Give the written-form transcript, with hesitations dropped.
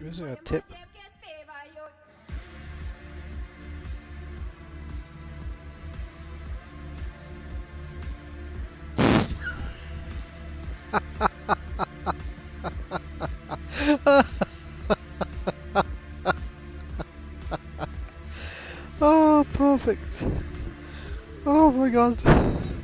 Missing a tip. Oh, perfect. Oh my god.